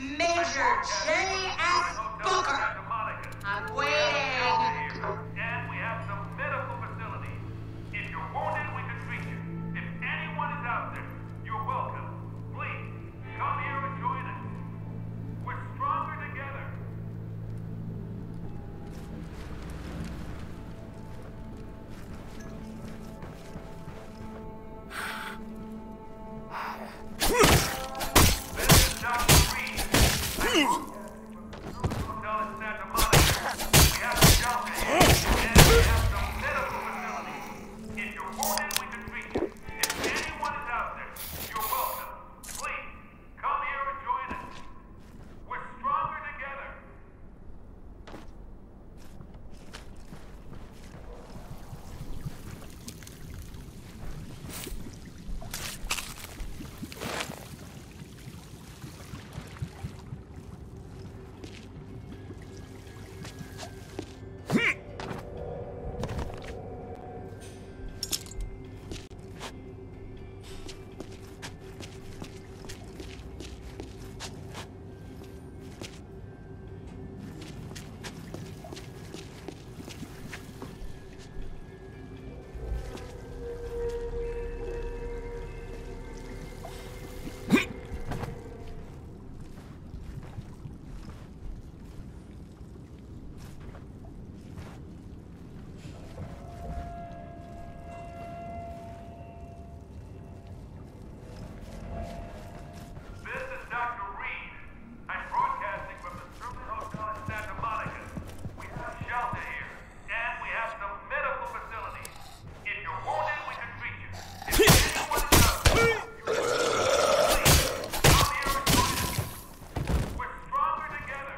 Major J.S. Booker. I'm waiting. And we have some medical facilities. If you're wounded, we can treat you. If anyone is out there, you're welcome. Please, come here and join us. We're stronger together. This is Dr. Reed. Hotel in Santa Monica. We have a shelter here, and we have some medical facilities. If you're wounded, we can treat you. If anyone is out there, you're welcome. Please, come here and join us. We're stronger together. This is Dr. Reed. I'm broadcasting from the Sterling Hotel in Santa Monica. We have shelter here, and we have some medical facilities. If you're wounded, we can treat you. If anyone is out there, please, come here and join us. We're stronger together.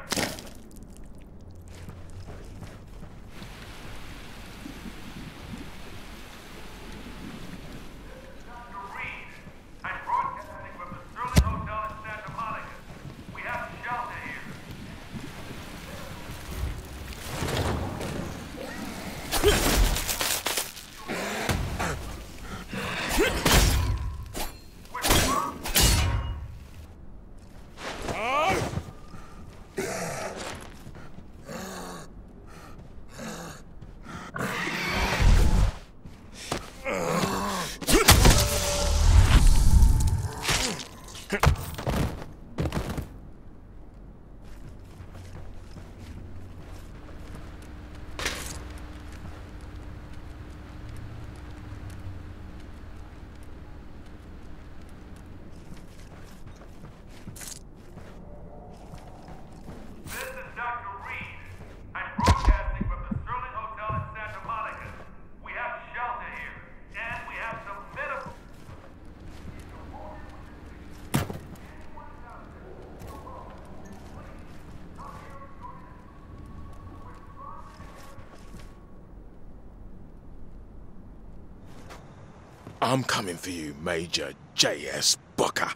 Dr. Reed. I'm broadcasting from the Sterling Hotel in Santa Monica. We have shelter here. We're strong. This is Dr. Reed. I'm broadcasting from the Sterling Hotel in Santa Monica. We have shelter here, and we have some medical. I'm coming for you, Major J.S. Booker.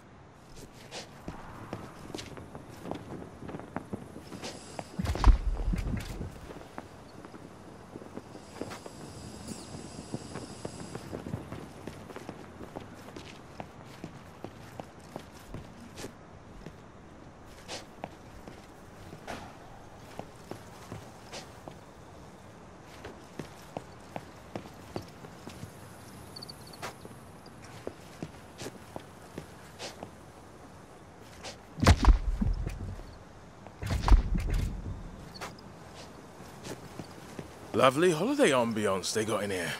Lovely holiday ambiance they got in here.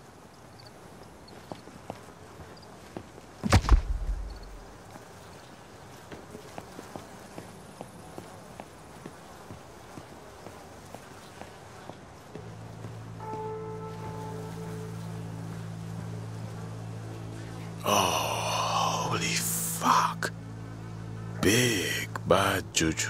Oh, holy fuck. Big bad juju.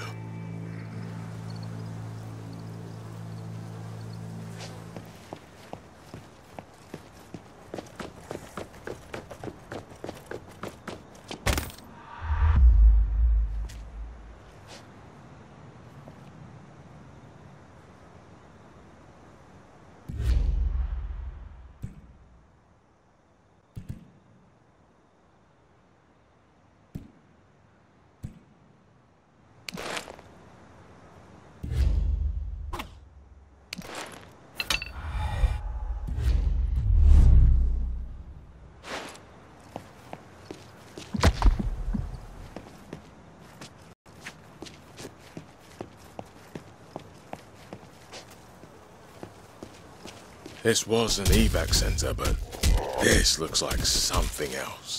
This was an evac center, but this looks like something else.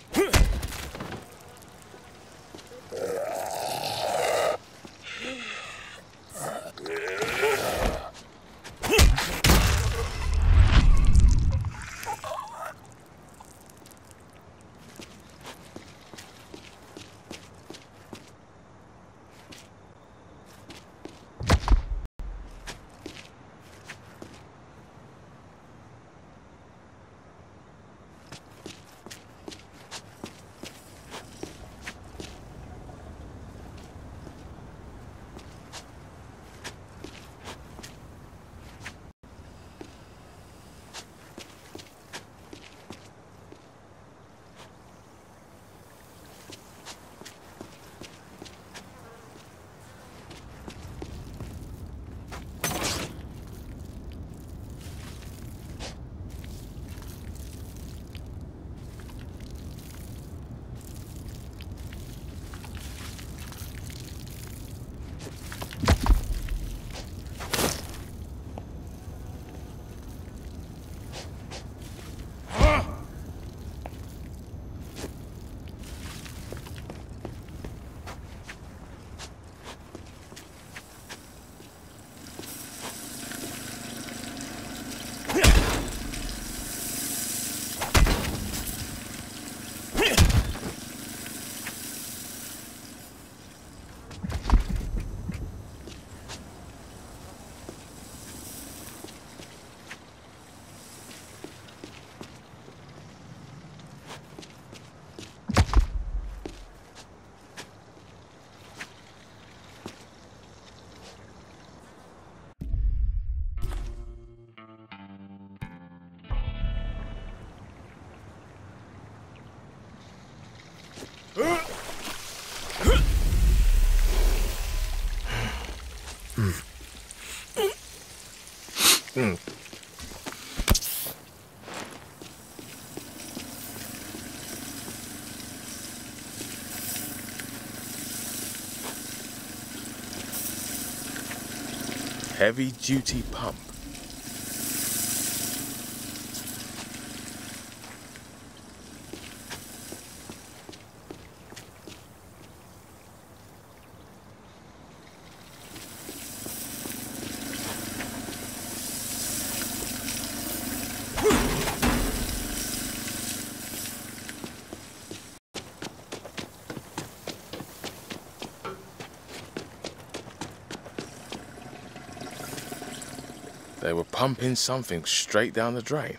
Heavy-duty pump. They were pumping something straight down the drain.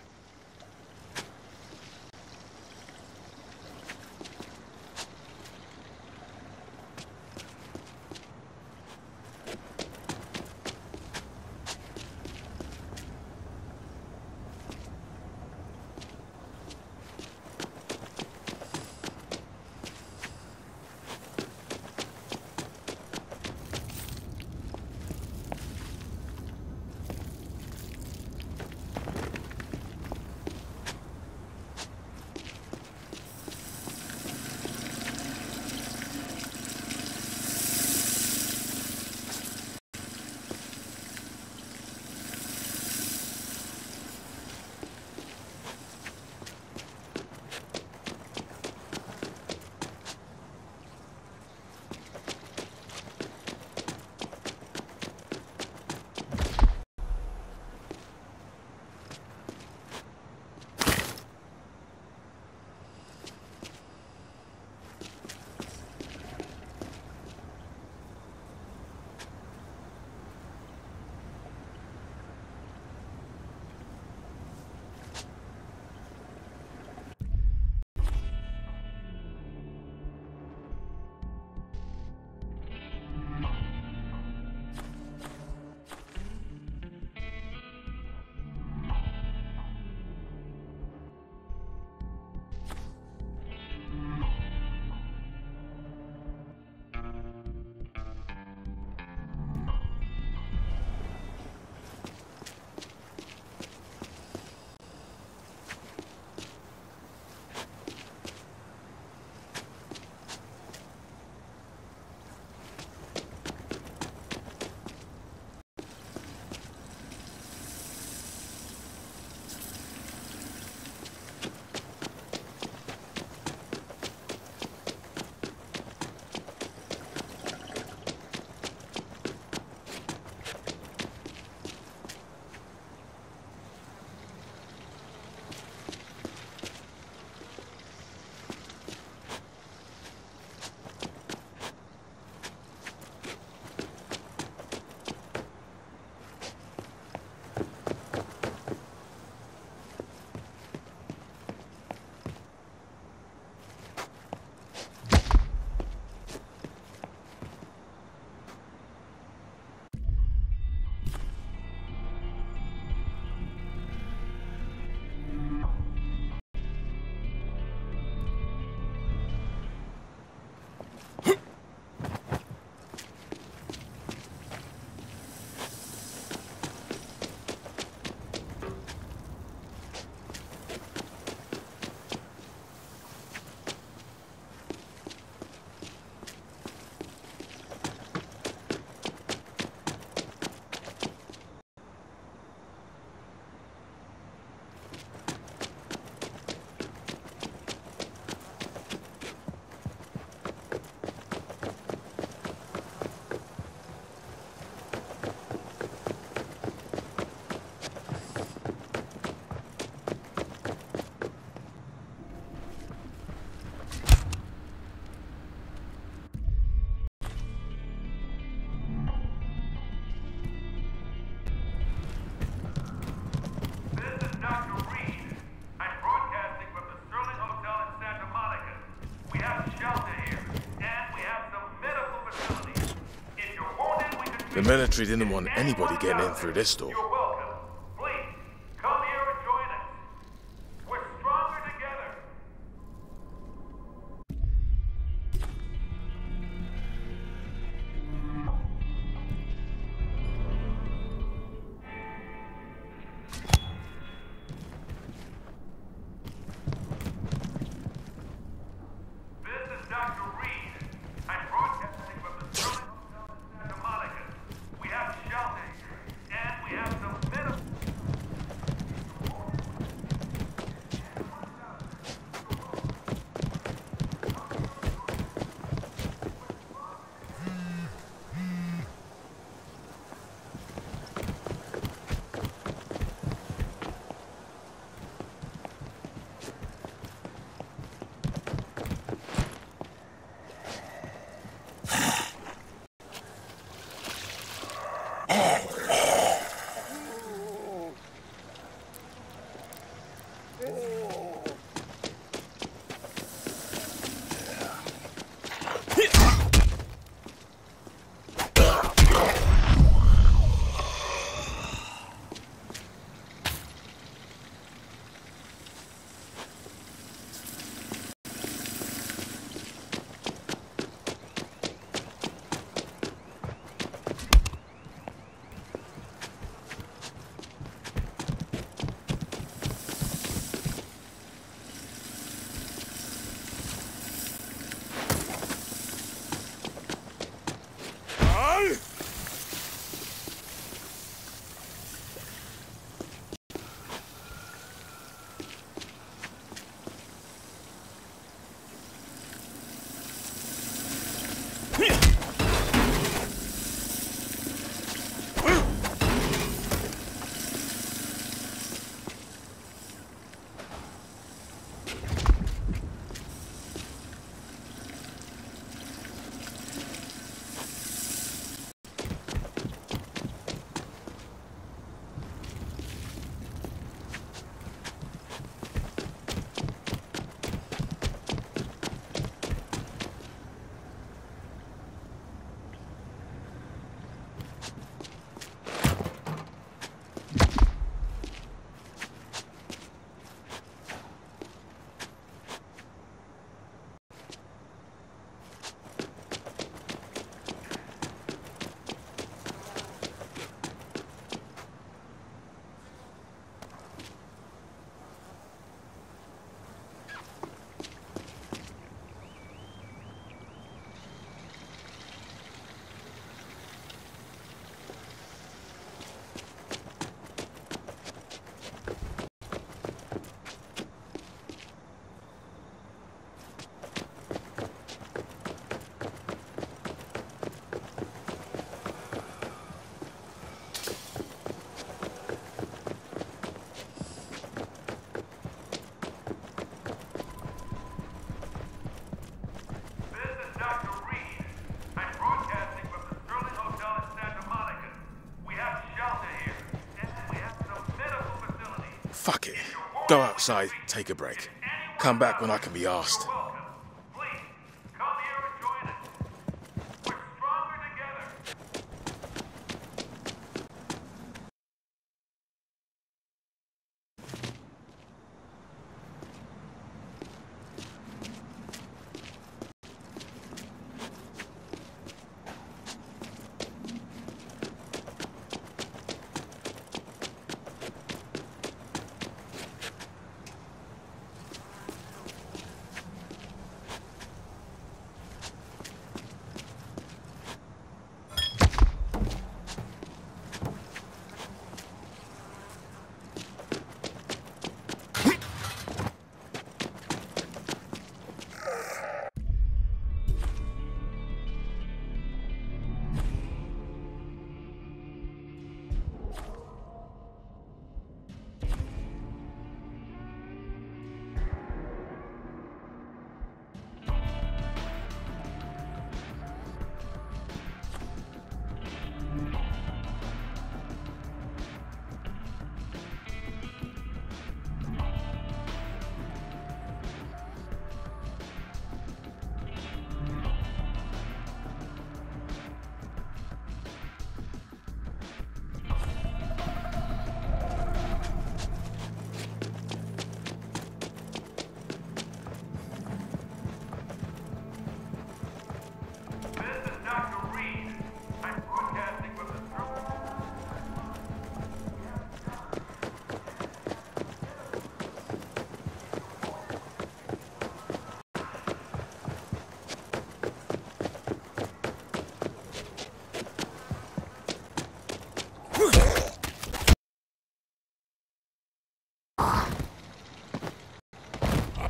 military didn't want anybody getting in through this door. You're welcome. Please, come here and join us. We're stronger together. This is Dr. Reed. I'm broadcasting from the Sterling Hotel in Santa Monica. We have shelter here, and we have some minimum. Fuck it. Go outside, take a break. Come back when I can be asked. Please, come here and join us. We're stronger together.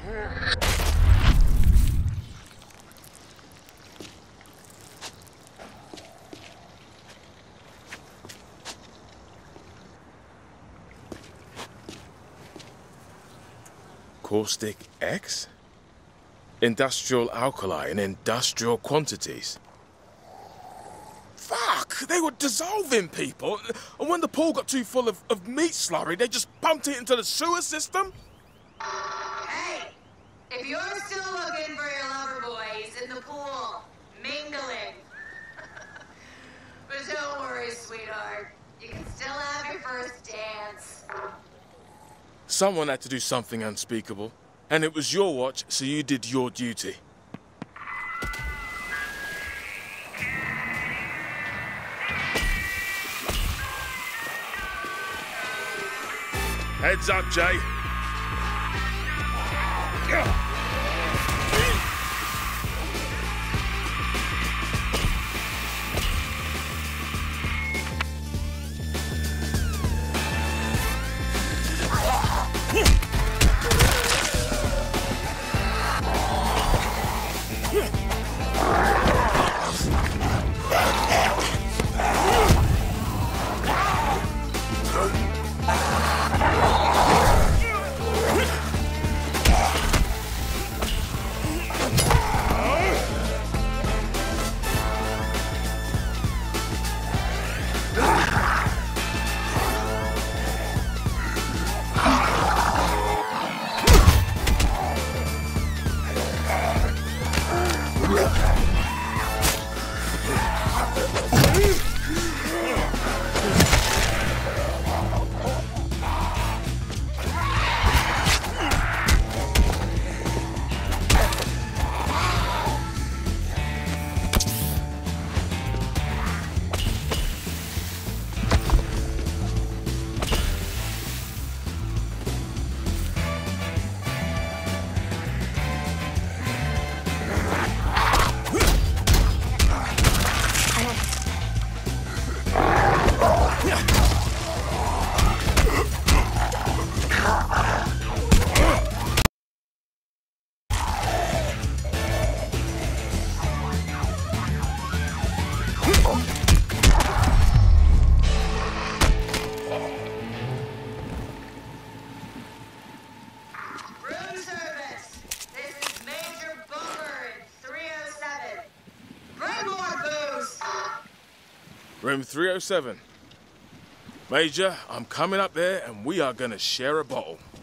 Caustic X? Industrial alkali in industrial quantities. Fuck! They were dissolving people, and when the pool got too full of meat slurry, they just pumped it into the sewer system? Hey! If you're still looking for your lover boys in the pool, mingling. But don't worry, sweetheart. You can still have your first dance. Someone had to do something unspeakable, and it was your watch, so you did your duty. Heads up, Jay. Room service. This is Major Bunker in 307. Bring more booze. Room 307. Major, I'm coming up there, and we are gonna share a bottle.